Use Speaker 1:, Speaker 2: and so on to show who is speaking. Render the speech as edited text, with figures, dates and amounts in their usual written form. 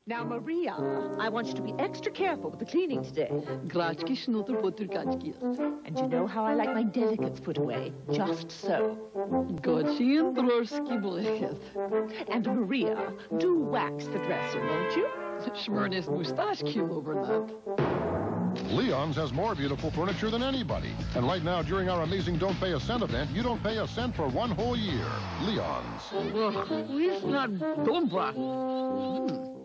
Speaker 1: Now, Maria, I want you to be extra careful with the cleaning today.
Speaker 2: Grački šnuter potrkački.
Speaker 1: And you know how I like my delicates put away, just so.
Speaker 2: Gochi and troški blechet.
Speaker 1: And Maria, do wax the dresser, won't you?
Speaker 2: Shmurnis mustache keel over that.
Speaker 3: Leon's has more beautiful furniture than anybody. And right now, during our amazing Don't Pay a Cent event, you don't pay a cent for 1 whole year. Leon's.
Speaker 2: Well, it's not dumba.